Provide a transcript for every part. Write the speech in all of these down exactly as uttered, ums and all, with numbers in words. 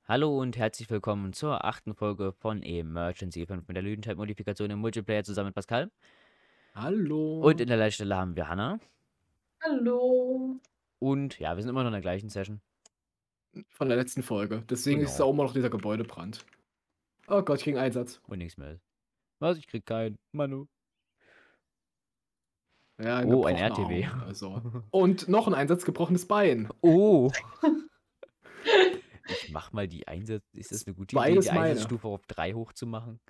Hallo und herzlich willkommen zur achten Folge von Emergency fünf mit der Lüdenscheid-Modifikation im Multiplayer zusammen mit Pascal. Und Hallo. in der Leitstelle haben wir Hannah. Hallo. Und ja, wir sind immer noch in der gleichen Session. Von der letzten Folge. Deswegen ist es Genau. auch immer noch dieser Gebäudebrand. Oh Gott, ich krieg einen Einsatz. Und nichts mehr ist. Was? Ich krieg keinen. Manu. Ja, ein Oh, ein gebrochener R T W. Arm. Also. Und noch ein Einsatz, gebrochenes Bein. Oh. Ich mach mal die Einsatz. Ist das eine gute Idee, Beides die meine. Einsatzstufe auf drei hochzumachen?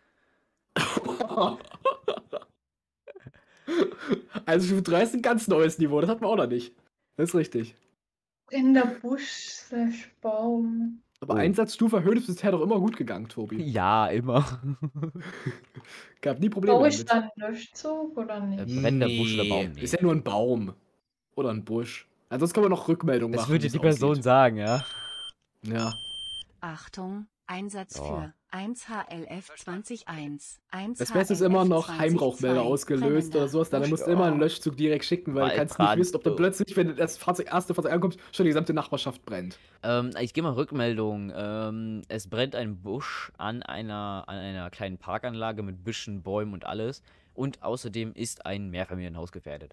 Also Stufe drei ist ein ganz neues Niveau. Das hatten wir auch noch nicht. Das ist richtig. In der Busch slash Baum. Aber Oh. Einsatzstufe erhöht ist bisher doch immer gut gegangen, Tobi. Ja, immer. Gab nie Probleme Baue ich damit. dann einen Löschzug oder nicht? Brennender Busch oder Baum? Nee. Ist ja nur ein Baum. Oder ein Busch. Ansonsten kann man noch Rückmeldung Das machen. würde wie die es Person aussieht. sagen, ja. Ja. Achtung, Einsatz Ja. für eins H L F zwanzig eins. Das Beste ist immer noch Heimrauchmelder ausgelöst oder brennender sowas. Dann musst du Ja. immer einen Löschzug direkt schicken, weil du kannst nicht Waldbrand. wissen, ob dann plötzlich, wenn das Fahrzeug, erste Fahrzeug ankommt, schon die gesamte Nachbarschaft brennt. Ähm, ich gebe mal Rückmeldung. Ähm, es brennt ein Busch an einer, an einer kleinen Parkanlage mit Büschen, Bäumen und alles. Und außerdem ist ein Mehrfamilienhaus gefährdet.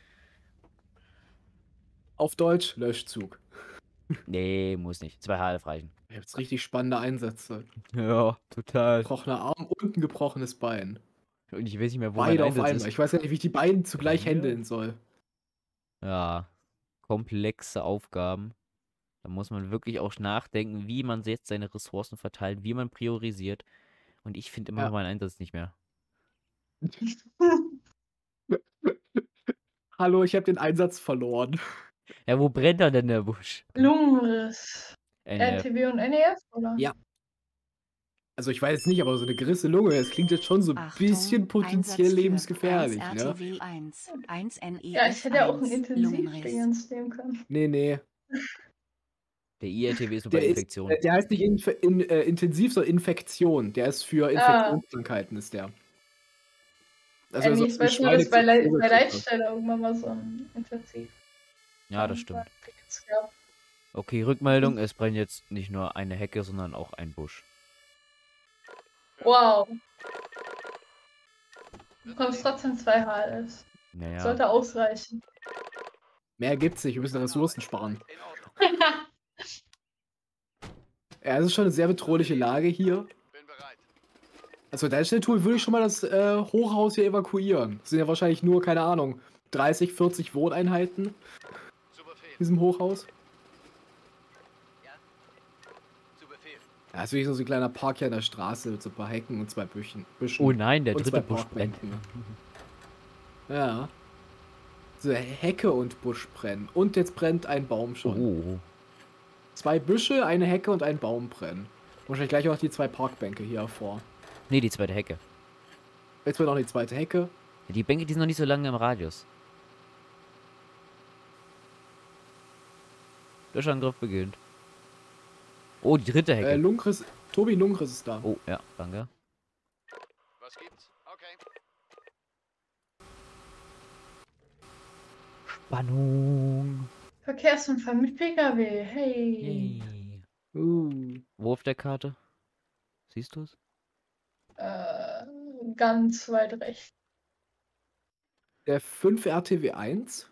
Auf Deutsch, Löschzug. Nee, muss nicht. Zwei H L F reichen. Ihr habt richtig spannende Einsätze. Ja, total. Gebrochener Arm und ein gebrochenes Bein. Und ich weiß nicht mehr, wo Beide mein auf Einsatz einmal. ist. Ich weiß gar nicht, wie ich die beiden zugleich Ja. handeln soll. Ja, komplexe Aufgaben. Da muss man wirklich auch nachdenken, wie man jetzt seine Ressourcen verteilt, wie man priorisiert. Und ich finde immer Ja. noch meinen Einsatz nicht mehr. Hallo, ich habe den Einsatz verloren. Ja, wo brennt da denn der Busch? Lungenriss. N R F. T W und N E F, oder? Ja. Also ich weiß es nicht, aber so eine gerissene Lunge, das klingt jetzt schon so ein Achtung, bisschen potenziell Einsatz für lebensgefährlich, eins ne? R T W eins, eins N E F Ja, ich hätte ja auch einen eins, Intensivdingens nehmen können. Nee, nee. Der I R T W ist nur bei Der, ist, Infektion. äh, der heißt nicht Inf in, äh, intensiv, sondern Infektion. Der ist für Infektionskrankheiten, ist der. Also, Also, äh, ich weiß nur, dass bei, Le bei Leitstelle irgendwann mal so ein Intensiv. Ja, das stimmt. Ja. Okay, Rückmeldung. Es brennt jetzt nicht nur eine Hecke, sondern auch ein Busch. Wow. Du bekommst trotzdem zwei H L Fs. Naja. Sollte ausreichen. Mehr gibt's nicht, wir müssen Ressourcen sparen. Ja, es ist schon eine sehr bedrohliche Lage hier. Also, der Tool würde ich schon mal das äh, Hochhaus hier evakuieren. Das sind ja wahrscheinlich nur, keine Ahnung, dreißig, vierzig Wohneinheiten in diesem Hochhaus. Ja, ist wirklich so ein kleiner Park hier an der Straße mit so ein paar Hecken und zwei Büchen. Büschen Oh nein, der und dritte zwei Busch brennt. Parkbänken. Ja. So Hecke und Busch brennen. Und jetzt brennt ein Baum schon. Oh. Zwei Büsche, eine Hecke und ein Baum brennen. Wahrscheinlich gleich auch die zwei Parkbänke hier hervor. Nee, die zweite Hecke. Jetzt wird noch die zweite Hecke. Ja, die Bänke, die sind noch nicht so lange im Radius. Löschangriff beginnt. Oh, die dritte Hecke. Äh, Lungris, Tobi Lungris ist da. Oh, ja, danke. Was gibt's? Okay. Spannung. Verkehrsunfall mit P K W. Hey. Yay. Uh. Wo auf der Karte? Siehst du es? Äh, ganz weit rechts. Der fünf R T W eins.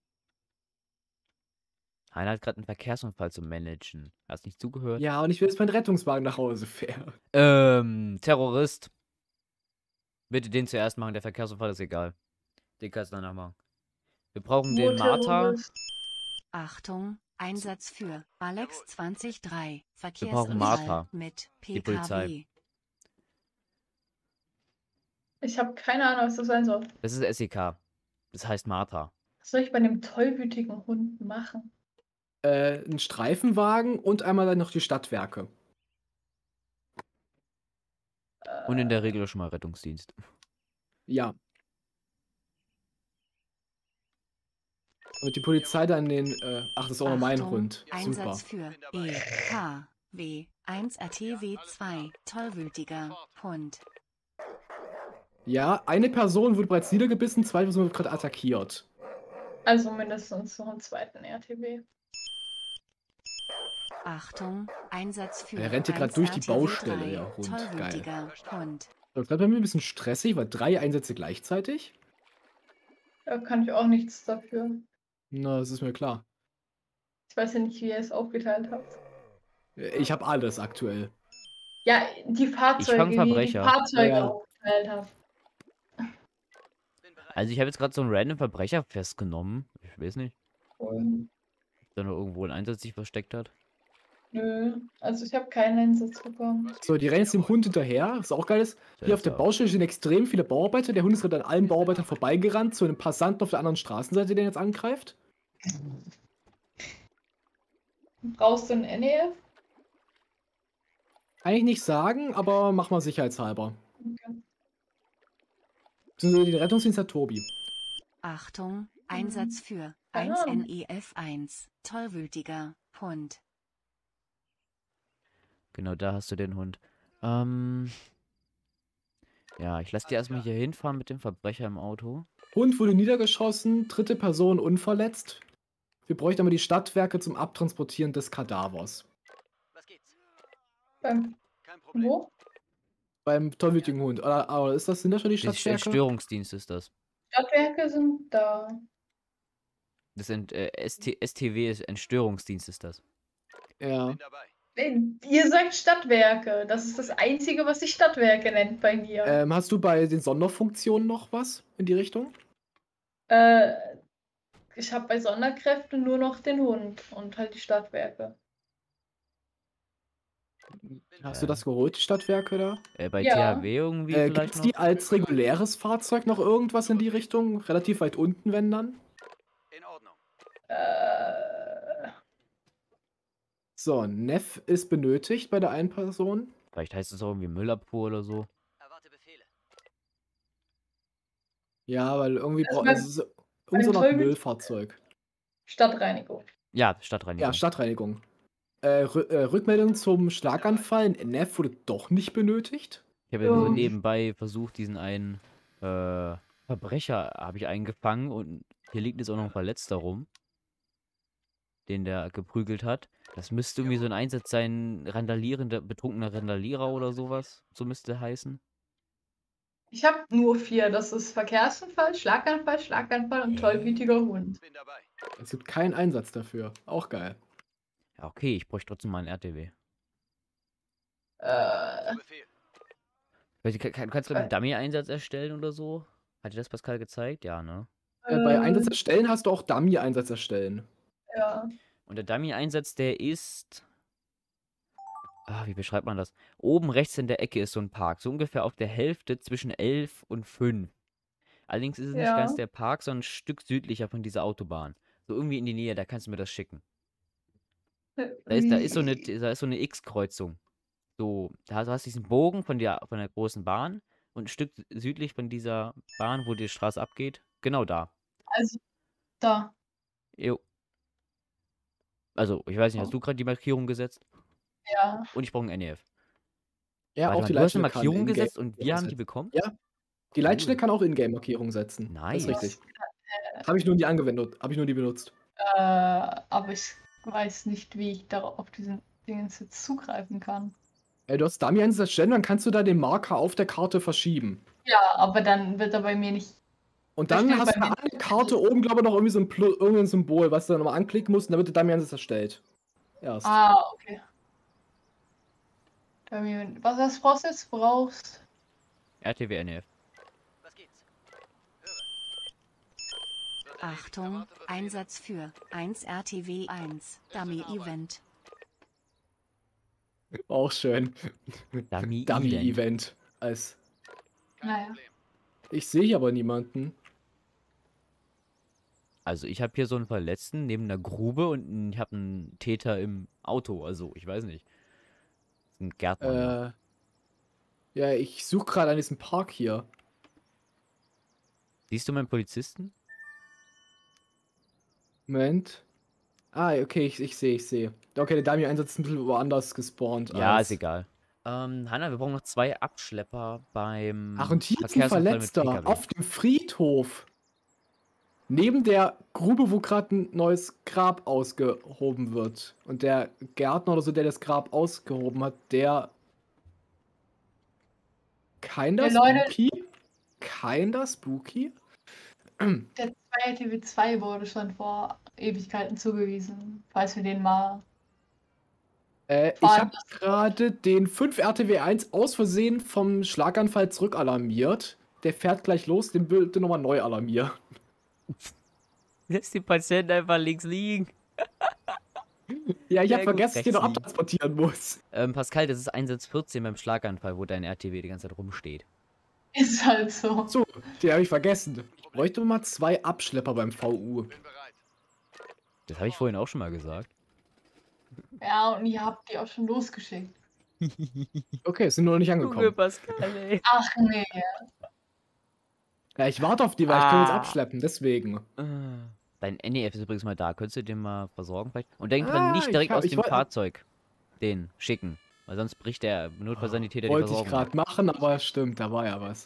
Einer hat gerade einen Verkehrsunfall zu managen. Hast nicht zugehört? Ja, und ich will, dass mein Rettungswagen nach Hause fährt. Ähm, Terrorist. Bitte den zuerst machen, der Verkehrsunfall ist egal. Den kannst du danach machen. Wir brauchen den Martha. Achtung, Einsatz für Alex zwanzig drei. Wir brauchen Martha. Verkehrsunfall mit Die Polizei. P K W. Ich habe keine Ahnung, was das sein soll. Das ist S E K. Das heißt Martha. Was soll ich bei dem tollwütigen Hund machen? Äh, ein Streifenwagen und einmal dann noch die Stadtwerke. Und in der Regel schon mal Rettungsdienst. Ja. Und die Polizei dann den, äh, ach, das ist auch noch mein Achtung, Hund. Super. Einsatz für E K W eins R T W zwei. Tollwütiger Hund. Ja, eine Person wurde bereits niedergebissen, zwei Personen wird gerade attackiert. Also mindestens noch einen zweiten R T W. Achtung, Einsatz für Er rennt hier gerade durch die eins R T W Baustelle, drei, der Hund. Geil. Tollwütiger Hund. Das bleibt bei mir ein bisschen stressig, weil drei Einsätze gleichzeitig. Da kann ich auch nichts dafür. Na, das ist mir klar. Ich weiß ja nicht, wie ihr es aufgeteilt habt. Ich habe alles aktuell. Ja, die Fahrzeuge, fang wie ihr die Verbrecher. Fahrzeuge Ja. aufgeteilt habt. Also ich habe jetzt gerade so einen random Verbrecher festgenommen. Ich weiß nicht, Und, ob da noch irgendwo ein Einsatz sich versteckt hat. nö, also ich habe keinen Einsatz bekommen. So, die rennen jetzt dem Hund hinterher. Was auch geil ist. Hier auf der Seltsam. Baustelle stehen extrem viele Bauarbeiter. Der Hund ist gerade an allen Bauarbeitern vorbeigerannt zu einem Passanten auf der anderen Straßenseite, der ihn jetzt angreift. Brauchst du ein N E F? Kann ich nicht sagen, aber mach mal sicherheitshalber. Okay. Beziehungsweise den Rettungsdienst hat Tobi. Achtung, Einsatz für Keine eins Ahnung. N E F eins, Tollwütiger Hund. Genau, da hast du den Hund. Ähm. Ja, ich lasse dir erstmal hier hinfahren mit dem Verbrecher im Auto. Hund wurde niedergeschossen, dritte Person unverletzt. Wir bräuchten aber die Stadtwerke zum Abtransportieren des Kadavers. Was gibt's? Beim, Kein Problem. wo? Beim tollwütigen Hund. Oder, oder ist das, sind das schon die Der Stadtwerke? Störungsdienst ist das. Stadtwerke sind da. Das sind äh, S T S T W, ist Entstörungsdienst ist das. Ja. Bin dabei. Nein, ihr sagt Stadtwerke. Das ist das Einzige, was sich Stadtwerke nennt bei mir. Ähm, hast du bei den Sonderfunktionen noch was in die Richtung? Äh, ich habe bei Sonderkräften nur noch den Hund und halt die Stadtwerke. Hast Ja. du das geholt, die Stadtwerke da? Äh, bei Ja. T H W irgendwie Äh, vielleicht gibt's noch? die als reguläres Fahrzeug noch irgendwas in die Richtung? Relativ weit unten, wenn dann? In Ordnung. Äh, So, Neff ist benötigt bei der einen Person. Vielleicht heißt es auch irgendwie Müllabfuhr oder so. Erwarte Befehle. Ja, weil irgendwie Also braucht beim- es ist irgend so eine Art Tollwütigen- Müllfahrzeug. Stadtreinigung. Ja, Stadtreinigung. Ja, Stadtreinigung. Äh, Rü äh, Rückmeldung zum Schlaganfall. Neff wurde doch nicht benötigt. Ich habe ja nur so Ähm. nebenbei versucht, diesen einen äh, Verbrecher habe ich eingefangen und hier liegt jetzt auch noch ein Verletzter rum, den der geprügelt hat. Das müsste irgendwie so ein Einsatz sein, randalierender, betrunkener Randalierer oder sowas. So müsste heißen. Ich habe nur vier. Das ist Verkehrsunfall, Schlaganfall, Schlaganfall und tollwütiger Hund. Bin dabei. Es gibt keinen Einsatz dafür. Auch geil. Ja, okay, ich bräuchte trotzdem mal einen R T W. Äh, Zu Befehl. Weißt Du kann- kann- kannst du einen Äh. Dummy-Einsatz erstellen oder so? Hat dir das Pascal gezeigt? Ja, ne? Äh, bei äh, Einsatz erstellen hast du auch Dummy-Einsatz erstellen. Ja. Und der Dummy-Einsatz, der ist. Ah, wie beschreibt man das? Oben rechts in der Ecke ist so ein Park. So ungefähr auf der Hälfte zwischen elf und fünf. Allerdings ist es nicht Ja. ganz der Park, sondern ein Stück südlicher von dieser Autobahn. So irgendwie in die Nähe, da kannst du mir das schicken. Da ist, da ist so eine, da ist so eine X-Kreuzung. So, da hast, du hast diesen Bogen von der, von der großen Bahn und ein Stück südlich von dieser Bahn, wo die Straße abgeht. Genau da. Also, da. Jo. Also, ich weiß nicht, Oh. hast du gerade die Markierung gesetzt? Ja. Und ich brauche ein N E F. Ja, Warte auch mal, die du hast eine Leitstelle kann Markierung in-game gesetzt und wir haben die setzen. bekommen? Ja. Die Leitstelle kann auch Ingame-Markierung setzen. Nice. Das ist richtig. Habe ich nur nie angewendet. Habe ich nur nie benutzt. Äh, aber ich weiß nicht, wie ich darauf auf diesen Dingens jetzt zugreifen kann. Äh, du hast Dummy-Einsatz erstellen, dann kannst du da den Marker auf der Karte verschieben. Ja, aber dann wird er bei mir nicht. Und Da dann steht hast bei du mir an der Karte oben, glaube ich, noch irgendwie so ein, Plu- irgendein Symbol, was du dann nochmal anklicken musst, und dann wird der Dummy-Einsatz erstellt. Erst. Ah, okay. Bei mir, was was brauchst du jetzt? Brauchst. R T W N E F. Was gibt's? Höre. Wird erledigt. Achtung, Erwarte Befehle. Einsatz für eins R T W eins, Dummy-Event. Auch schön. Dummy, Event. Dummy-Event. Als. Kein Naja. Problem. Ich sehe hier aber niemanden. Also ich habe hier so einen Verletzten neben einer Grube und ich habe einen Täter im Auto. Also ich weiß nicht. Das ist ein Gärtner. Äh, ja, ich suche gerade an diesem Park hier. Siehst du meinen Polizisten? Moment. Ah, okay, ich, ich sehe, ich sehe. Okay, der Dummy-Einsatz ist ein bisschen woanders gespawnt. Ja, als- ist egal. Ähm, Hanna, wir brauchen noch zwei Abschlepper beim Ach, und hier ist ein Verkehrsunfall mit Verletzter P K W. auf dem Friedhof. neben der Grube, wo gerade ein neues Grab ausgehoben wird. Und der Gärtner oder so, der das Grab ausgehoben hat, der. Kinda Ja, Leute. spooky? Kinda spooky? Der zwei R T W zwei wurde schon vor Ewigkeiten zugewiesen, falls wir den mal. Äh, ich Fahren habe lassen. gerade den fünf R T W eins aus Versehen vom Schlaganfall zurückalarmiert. Der fährt gleich los, den bitte nochmal neu alarmieren. Lass die Patienten einfach links liegen. Ja, ich Sehr habe gut, vergessen, dass ich den noch rechts liegen. abtransportieren muss. Ähm, Pascal, das ist Einsatz vierzehn beim Schlaganfall, wo dein R T W die ganze Zeit rumsteht. Ist halt so. So, den habe ich vergessen. Ich bräuchte mal zwei Abschlepper beim V U. Bin bereit. Das habe ich vorhin auch schon mal gesagt. Ja, und ihr habt die auch schon losgeschickt. Okay, sind nur noch nicht Junge, angekommen. Pascal, ey. Ach nee. Ja, ich warte auf die, weil ich kann jetzt Ah. abschleppen, deswegen. Ah. Dein N E F ist übrigens mal da. Könntest du den mal versorgen vielleicht? Und denk dran, Ah, nicht ich direkt hab- aus ich dem woll- Fahrzeug den schicken. Weil sonst bricht der Notfallsanitäter die Wollte ich Versorgung ab. gerade machen, aber stimmt, da war ja was.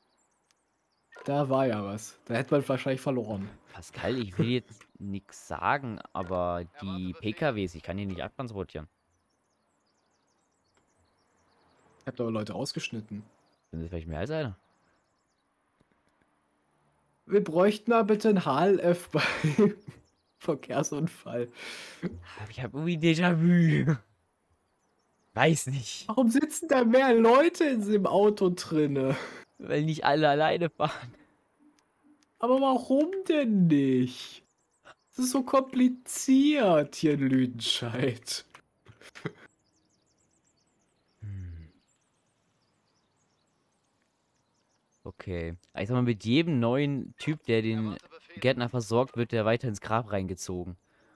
Da war ja was. Da hätte man wahrscheinlich verloren. Pascal, ich will jetzt nichts sagen, aber die P K Ws, ich kann die nicht abtransportieren. Ich habe aber Leute ausgeschnitten. Sind das vielleicht mehr als einer? Wir bräuchten mal bitte ein H L F bei Verkehrsunfall. Ich habe irgendwie Déjà-vu. Weiß nicht. Warum sitzen da mehr Leute in dem Auto drinne? Weil nicht alle alleine fahren. Aber warum denn nicht? Das ist so kompliziert hier in Lüdenscheid. Hm. Okay. Ich sag mal, mit jedem neuen Typ, der den Erwarte Befehle. Gärtner versorgt, wird der weiter ins Grab reingezogen.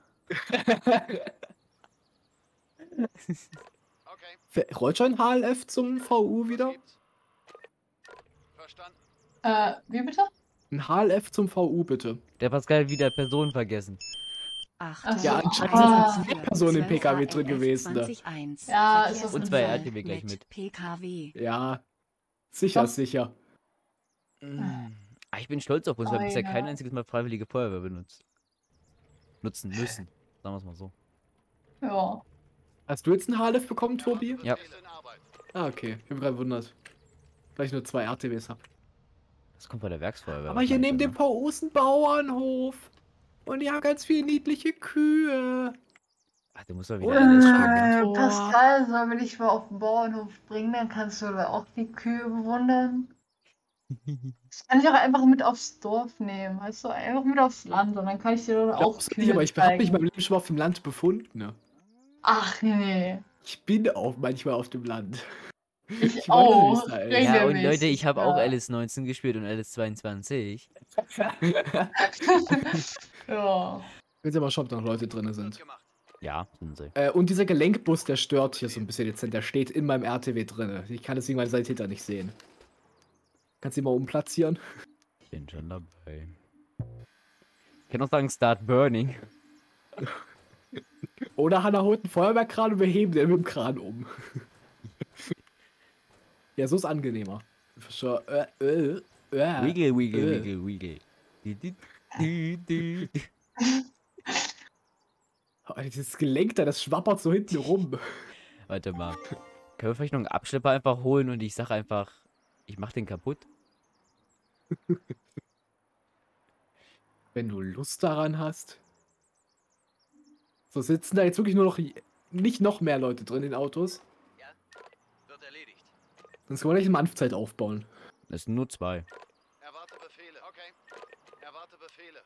Okay. Rollt schon H L F zum V U Was wieder? gibt's? Verstanden. Äh, wie bitte? Ein H L F zum V U bitte. Der Pascal wieder Personen vergessen. Achtung, Ja, anscheinend sind Einsatz zwei für Personen im zwölf P K W drin H L F gewesen, ne? zwanzig eins. Ja, ist auf Und jeden zwei Fall. R T W gleich mit. P K W. Ja, sicher, Doch. sicher. Mm. Ah, ich bin stolz auf uns, wir haben bisher Einer. kein einziges Mal freiwillige Feuerwehr benutzt. Nutzen müssen. Sagen wir es mal so. Ja. Hast du jetzt ein H L F bekommen, Tobi? Ja. Ist in Arbeit. Ah, okay. Ich bin gerade wundert. Weil ich nur zwei R T Ws habe. Das kommt von der Werksfeuerwehr. Aber hier neben dem wahrscheinlich, V U ist ein Bauernhof. Und die haben ganz viele niedliche Kühe. oder? Ach, du musst mal wieder Oder alles das schicken. Äh, Tor. Pascal, sollen wir dich mal auf den Bauernhof bringen? Dann kannst du da auch die Kühe bewundern. Das kann ich auch einfach mit aufs Dorf nehmen, weißt du? Einfach mit aufs Land und dann kann ich dir dann auch Glaubst du Kühe nicht, aber ich habe mich zeigen. beim Leben schon mal auf dem Land befunden. Ne? Ach nee. Ich bin auch manchmal auf dem Land. Ich, Ich wundere auch. mich da, ey. Regelmäßig, Ja, und Leute, ich habe auch ja. L S neunzehn gespielt und L S zweiundzwanzig. Ja. Willst aber schauen, ob da noch Leute drin Wird sind. gemacht. Ja, sind sie. Äh, und dieser Gelenkbus, der stört hier so ein bisschen dezent. Der steht in meinem R T W drin. Ich kann deswegen meine Sanitäter nicht sehen. Kannst du ihn mal umplatzieren? Bin schon dabei. Ich kann auch sagen, Start Burning. Oder Hannah holt einen Feuerwehrkran und wir heben den mit dem Kran um. Ja, so ist angenehmer. Schon, äh, äh, äh. Wiggle, wiggle, äh. wiggle, wiggle. Du, du, du, du, du. Oh, dieses Gelenk da, das schwappert so hinten rum. Warte mal. Können wir vielleicht noch einen Abschlepper einfach holen und ich sag einfach, ich mach den kaputt? Wenn du Lust daran hast. So sitzen da jetzt wirklich nur noch nicht noch mehr Leute drin in den Autos. Ja. Wird erledigt. Sonst können wir gleich eine Mampfzeit aufbauen. Das sind nur zwei. Erwarte Befehle. Okay. Erwarte Befehle.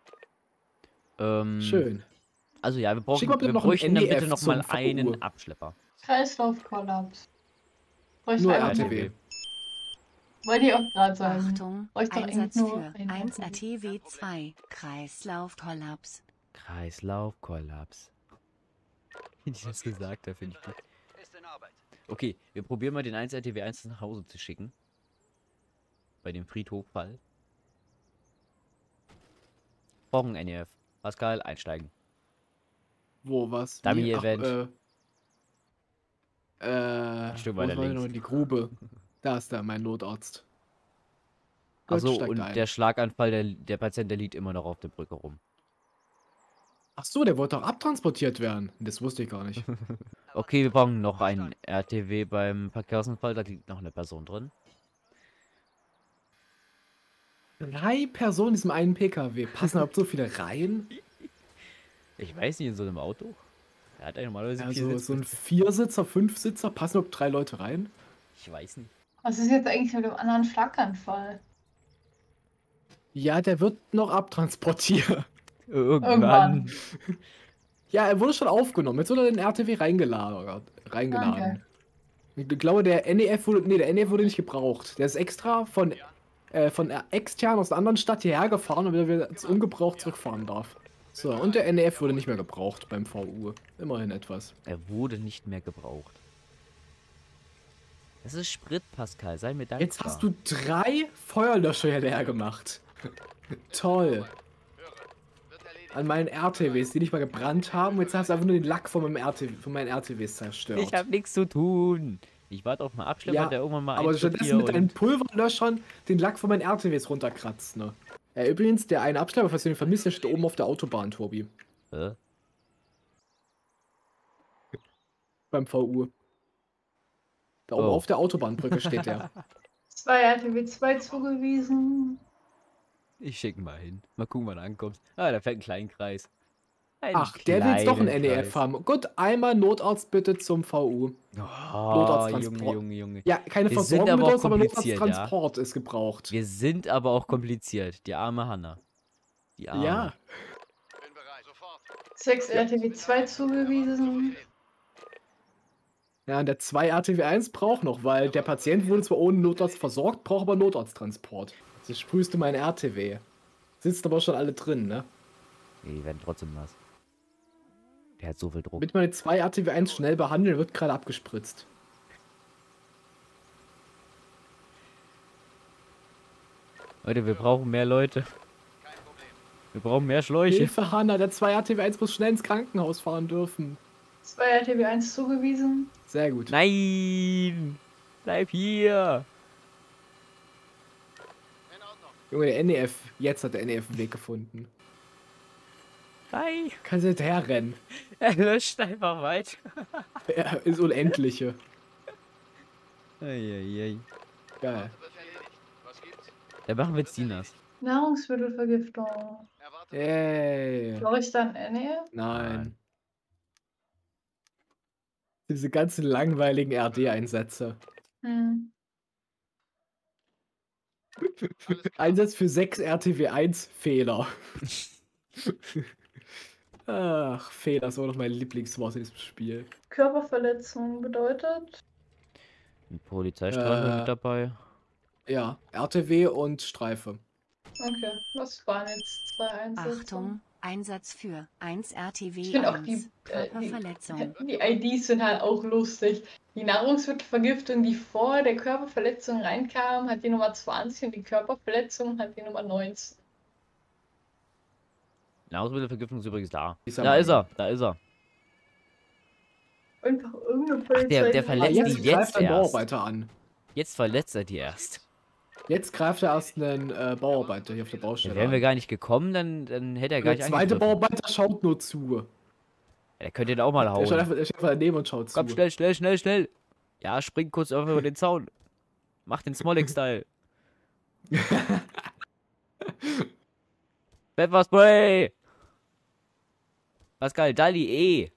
Ähm, Schön. Also ja, wir brauchen, Schick mal bitte wir noch einen bräuchten dann N E F bitte noch mal zum V U. einen Abschlepper. Kreislaufkollaps. Bräuchte Nur einfach R T nur- W. Wollte ich auch gerade sagen. Achtung, Bräuchte doch Einsatz eigentlich nur für einen eins R R T W zwei. Kreislaufkollaps. Kreislaufkollaps. Wie ich das gesagt habe, finde ich gut. Ist in Arbeit. Okay, wir probieren mal den eins R T W eins nach Hause zu schicken. Bei dem Friedhoffall. Brauchen N E F. Pascal, einsteigen. Wo, was? Dummy Wie? Ach, Event. Äh, äh, Ein Stück wo weiter ist man denn links. noch in die Grube? Da ist da mein Notarzt. Gut, Achso, steigt und ein. der Schlaganfall, der, der Patient, der liegt immer noch auf der Brücke rum. Ach so, der wollte auch abtransportiert werden. Das wusste ich gar nicht. Okay, wir brauchen noch einen R T W beim Verkehrsunfall, da liegt noch eine Person drin. Drei Personen in diesem einen P K W. Passen überhaupt so viele rein? Ich weiß nicht, in so einem Auto. Er hat ja normalerweise vier Also so ein Sitzplätze. Viersitzer, Fünfsitzer, passen überhaupt drei Leute rein? Ich weiß nicht. Was ist jetzt eigentlich mit dem anderen Schlaganfall? Ja, der wird noch abtransportiert. Irgendwann. Ja, er wurde schon aufgenommen. Jetzt wurde er in den R T W reingelagert, reingeladen. Ich glaube, der N E F wurde, nee, der N E F wurde nicht gebraucht. Der ist extra von, äh, von extern aus einer anderen Stadt hierher gefahren, damit er wieder jetzt ungebraucht zurückfahren darf. So, und der N E F wurde nicht mehr gebraucht beim V U. Immerhin etwas. Er wurde nicht mehr gebraucht. Das ist Sprit, Pascal. Sei mir dankbar. Jetzt hast du drei Feuerlöscher hierher gemacht. Toll. An meinen R T Ws, die nicht mal gebrannt haben. Jetzt hast du einfach nur den Lack von, meinem R T W, von meinen R T Ws zerstört. Ich habe nichts zu tun. Ich warte auf mal Abschlepper, Ja, der irgendwann mal aber eintritt stattdessen hier mit deinen und- Pulverlöschern den Lack von meinen R T Ws runterkratzt, ne? Ja, übrigens, der eine Abschlepper, falls du den vermisst, der steht oben auf der Autobahn, Tobi. Hä? Beim V U. Da oben Oh. auf der Autobahnbrücke steht der. Zwei R T W zwei zugewiesen. Ich schicke mal hin. Mal gucken, wann du ankommst. Ah, da fährt ein Kleinkreis. Ein Ach, der will jetzt doch einen N E F Kreis. haben. Gut, einmal Notarzt bitte zum V U. Oh, Notarzttransport. Junge, Junge, Junge. Ja, keine Wir sind Versorgung aber mit auch uns, aber kompliziert, Notarzttransport ist gebraucht. Wir sind aber auch kompliziert. Die arme Hanna. Die arme. Ja. Bin bereit. Sofort. Sechs R T W zwei zugewiesen. Ja, und der zwei R T W eins braucht noch, weil der Patient wurde zwar ohne Notarzt versorgt, braucht aber Notarzttransport. So sprühst du meinen R T W. Sitzen aber schon alle drin, ne? Nee, die werden trotzdem nass. Der hat so viel Druck. Damit man den zwei R T W eins schnell behandeln, wird gerade abgespritzt. Leute, wir brauchen mehr Leute. Kein Problem. Wir brauchen mehr Schläuche. Hilfe, Hanna, der zwei R T W eins muss schnell ins Krankenhaus fahren dürfen. Zwei R T W eins zugewiesen. Sehr gut. Nein! Bleib hier! In Ordnung. Junge, der N E F. Jetzt hat der N E F einen Weg gefunden. Nein! Kannst du hinterher rennen. Er löscht einfach weiter. Er ist Unendliche. Eieiei. Geil. Erledigt. Was gibt's? Da machen wir jetzt die nass. Nahrungsmittelvergiftung. Erwarte. Ey. Brauche ich dann N E F? Nein. Diese ganzen langweiligen R D-Einsätze. Hm. Einsatz für sechs R T W eins Fehler. Ach, Fehler ist auch noch mein Lieblingswort in diesem Spiel. Körperverletzung bedeutet. Ein Polizeistreifen Äh. mit dabei. Ja, R T W und Streife. Okay, was waren jetzt zwei Einsätze? Achtung, Einsatz für eins R T W Ich finde auch die, eins. äh, Körperverletzung. die, die I Ds sind halt auch lustig. Die Nahrungsmittelvergiftung, die vor der Körperverletzung reinkam, hat die Nummer zwanzig und die Körperverletzung hat die Nummer neunzehn. Nahrungsmittelvergiftung ist übrigens da. Ist er Da mal. ist er, da ist er. Einfach irgendeine Ach, Polizei. der- der die- Ah, verletzt jetzt die greift jetzt ein erst. Bauarbeiter an. Jetzt verletzt er die erst. Jetzt greift er erst einen äh, Bauarbeiter hier auf der Ja, Baustelle wären wir an. gar nicht gekommen, dann, dann hätte er gar Der nicht zweite angegriffen. Bauarbeiter schaut nur zu. Ja, der könnte ihn auch mal Der steht hauen. einfach, der steht einfach daneben und schaut Komm, zu. schnell, schnell, schnell, schnell. Ja, spring kurz einfach über den Zaun. Mach den Smolik-Style. Pfefferspray! Pascal, Dalli, eh.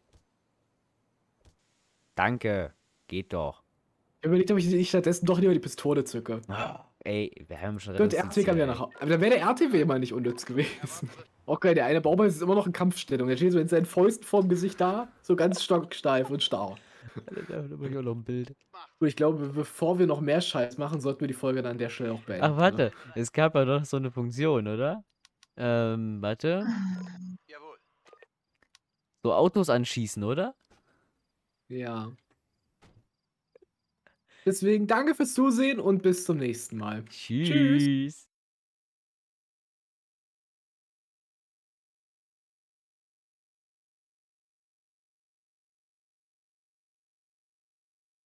Danke. Geht doch. Ich überlegt, ob ich nicht stattdessen doch lieber die Pistole zücke. Ey, wir haben schon Und der R T W kann wieder nach Hause. Aber dann wäre der R T W immer nicht unnütz gewesen. Okay, der eine Bauarbeiter ist immer noch in Kampfstellung. Der steht so in seinen Fäusten vorm Gesicht da, so ganz stocksteif und starr. Da mach ich auch noch ein Bild. Gut, ich glaube, bevor wir noch mehr Scheiß machen, sollten wir die Folge dann an der Stelle auch beenden. Ach, warte. Es gab ja noch so eine Funktion, oder? Ähm, warte. Jawohl. So Autos anschießen, oder? Ne? Ja. Deswegen danke fürs Zusehen und bis zum nächsten Mal. Tschüss.